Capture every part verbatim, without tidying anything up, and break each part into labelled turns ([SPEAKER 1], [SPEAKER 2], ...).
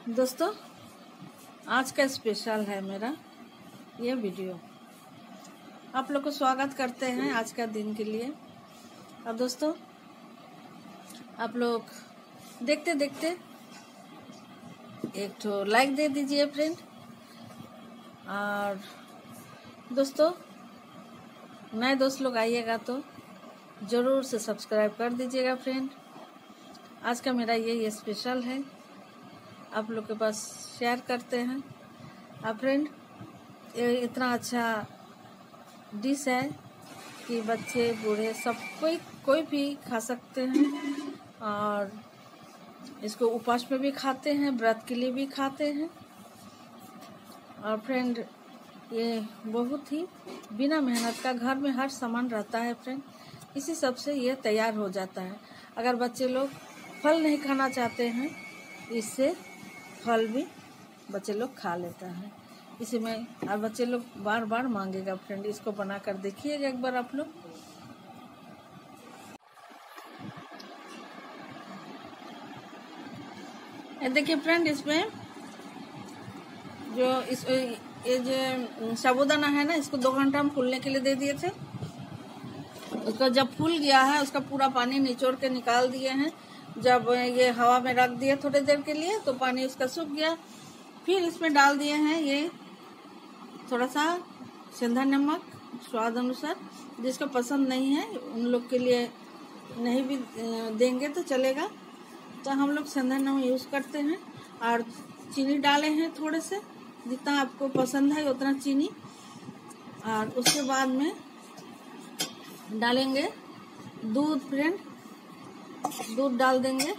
[SPEAKER 1] दोस्तों, आज का स्पेशल है मेरा ये वीडियो। आप लोग को स्वागत करते हैं आज का दिन के लिए। अब दोस्तों, आप लोग देखते देखते एक तो लाइक दे दीजिए फ्रेंड, और दोस्तों नए दोस्त लोग आइएगा तो ज़रूर से सब्सक्राइब कर दीजिएगा फ्रेंड। आज का मेरा ये स्पेशल है, आप लोग के पास शेयर करते हैं। अब फ्रेंड, ये इतना अच्छा डिश है कि बच्चे बूढ़े सब कोई कोई भी खा सकते हैं, और इसको उपवास में भी खाते हैं, व्रत के लिए भी खाते हैं। और फ्रेंड, ये बहुत ही बिना मेहनत का, घर में हर सामान रहता है फ्रेंड, इसी सब से ये तैयार हो जाता है। अगर बच्चे लोग फल नहीं खाना चाहते हैं, इससे फल भी बच्चे लोग खा लेता है। इसी में और बच्चे लोग बार बार मांगेगा फ्रेंड। इसको बना कर देखिएगा एक बार आप लोग। ये देखिए फ्रेंड, इसमें जो इस ये जो साबूदाना है ना, इसको दो घंटा हम फूलने के लिए दे दिए थे। उसका जब फूल गया है, उसका पूरा पानी निचोड़ के निकाल दिए हैं। जब ये हवा में रख दिया थोड़ी देर के लिए, तो पानी उसका सूख गया। फिर इसमें डाल दिए हैं ये थोड़ा सा सेंधा नमक स्वाद अनुसार। जिसको पसंद नहीं है उन लोग के लिए नहीं भी देंगे तो चलेगा, तो हम लोग सेंधा नमक यूज़ करते हैं। और चीनी डाले हैं थोड़े से, जितना आपको पसंद है उतना चीनी। और उसके बाद में डालेंगे दूध फ्रेंड, दूध डाल देंगे।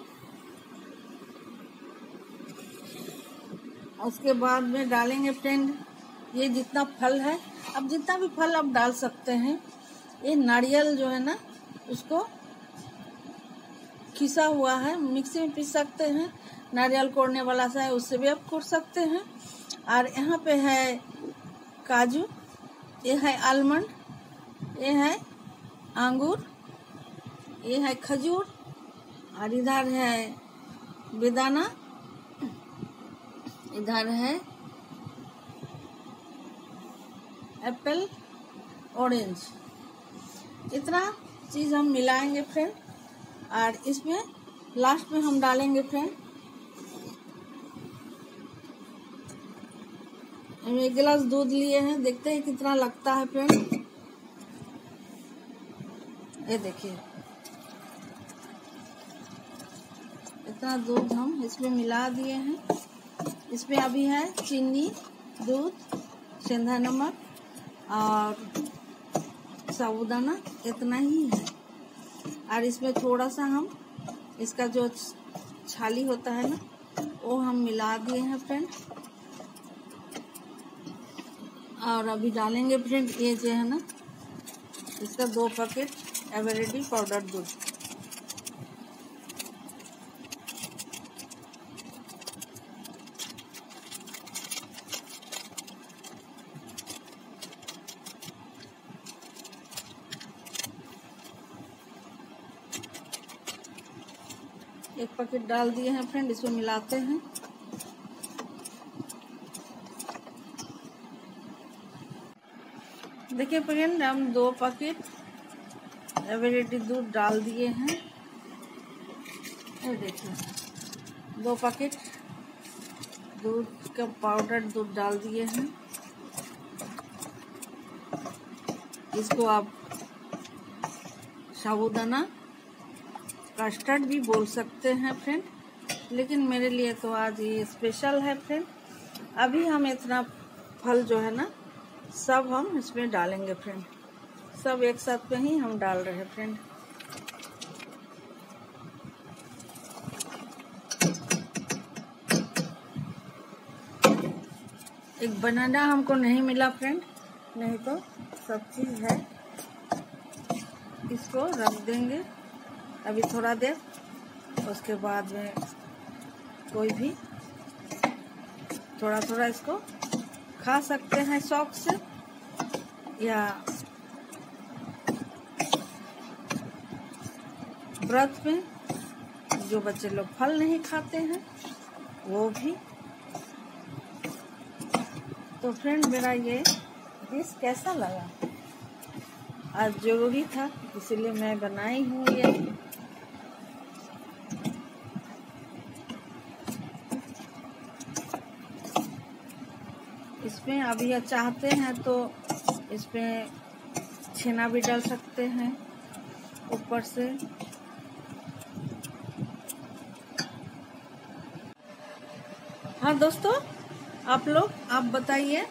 [SPEAKER 1] उसके बाद में डालेंगे फ्रेंड ये जितना फल है, अब जितना भी फल आप डाल सकते हैं। ये नारियल जो है ना, उसको खिसा हुआ है, मिक्सी में पीस सकते हैं। नारियल कोड़ने वाला सा है, उससे भी आप कोड़ सकते हैं। और यहाँ पे है काजू, ये है आलमंड, ये है अंगूर, ये है खजूर, और इधर है बेदाना, इधर है एप्पल, ऑरेंज। इतना चीज़ हम मिलाएंगे फ्रेंड। और इसमें लास्ट में हम डालेंगे फ्रेंड, हम एक गिलास दूध लिए हैं, देखते हैं कितना लगता है फ्रेंड। ये देखिए, इतना दूध हम इसमें मिला दिए हैं। इसमें अभी है चीनी, दूध, सेंधा नमक और साबूदाना, इतना ही है। और इसमें थोड़ा सा हम इसका जो छाली होता है ना, वो हम मिला दिए हैं फ्रेंड। और अभी डालेंगे फ्रेंड ये जो है ना, इसका दो पैकेट एवरेडी पाउडर दूध। एक पैकेट डाल दिए हैं फ्रेंड, इसमें मिलाते हैं। देखिए फ्रेंड, हम दो पैकेट एवरेडी दूध डाल दिए हैं। ये देखिए, दो पैकेट दूध का पाउडर दूध डाल दिए हैं। इसको आप साबूदाना कस्टर्ड भी बोल सकते हैं फ्रेंड, लेकिन मेरे लिए तो आज ये स्पेशल है फ्रेंड। अभी हम इतना फल जो है ना, सब हम इसमें डालेंगे फ्रेंड। सब एक साथ में ही हम डाल रहे हैं फ्रेंड। एक बनाना हमको नहीं मिला फ्रेंड, नहीं तो सब चीज़ है। इसको रख देंगे अभी थोड़ा देर। उसके बाद में कोई भी थोड़ा थोड़ा इसको खा सकते हैं शौक से, या व्रत में जो बच्चे लोग फल नहीं खाते हैं वो भी तो फ्रेंड मेरा ये डिश कैसा लगा? आज जरूरी था इसीलिए मैं बनाई हूँ ये। इसमें अभी ये चाहते हैं तो इसमें छेना भी डाल सकते हैं ऊपर से। हाँ दोस्तों, आप लोग आप बताइए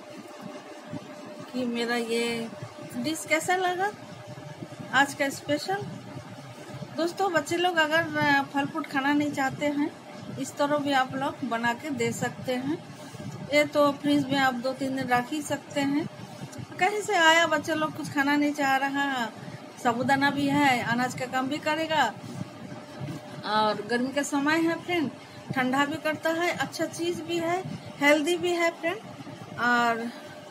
[SPEAKER 1] कि मेरा ये डिश कैसा लगा आज का स्पेशल। दोस्तों बच्चे लोग अगर फल फ्रूट खाना नहीं चाहते हैं, इस तरह भी आप लोग बना के दे सकते हैं। ये तो फ्रिज में आप दो तीन दिन रख ही सकते हैं। कहीं से आया बच्चे लोग कुछ खाना नहीं चाह रहा, साबुदाना भी है, अनाज का काम भी करेगा और गर्मी का समय है फ्रेंड, ठंडा भी करता है, अच्छा चीज भी है, हेल्दी भी है फ्रेंड। और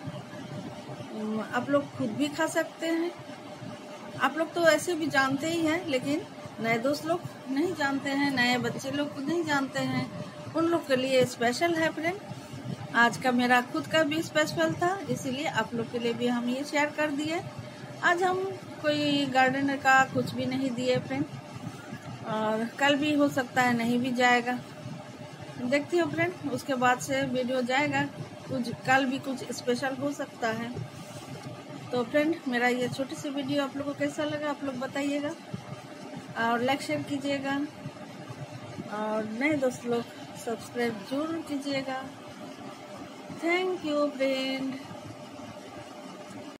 [SPEAKER 1] आप लोग खुद भी खा सकते हैं। आप लोग तो ऐसे भी जानते ही हैं, लेकिन नए दोस्त लोग नहीं जानते हैं, नए बच्चे लोग नहीं जानते हैं, उन लोग के लिए स्पेशल है फ्रेंड। आज का मेरा खुद का भी स्पेशल था, इसीलिए आप लोग के लिए भी हम ये शेयर कर दिए। आज हम कोई गार्डन का कुछ भी नहीं दिए फ्रेंड, और कल भी हो सकता है नहीं भी जाएगा, देखती हो फ्रेंड। उसके बाद से वीडियो जाएगा, कुछ कल भी कुछ स्पेशल हो सकता है। तो फ्रेंड मेरा ये छोटी सी वीडियो आप लोगों को कैसा लगा आप लोग बताइएगा, और लाइक शेयर कीजिएगा, और नए दोस्त लोग सब्सक्राइब जरूर कीजिएगा। Thank you friend.